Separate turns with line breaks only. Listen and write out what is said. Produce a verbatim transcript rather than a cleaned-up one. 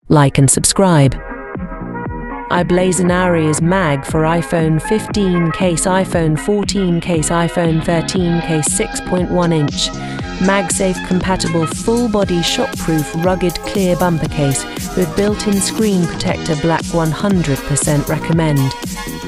like and subscribe. I Blazon Ares Mag for iPhone fifteen case, iPhone fourteen case, iPhone thirteen case, six point one inch. MagSafe compatible full-body shockproof rugged clear bumper case with built-in screen protector, black, one hundred percent recommend.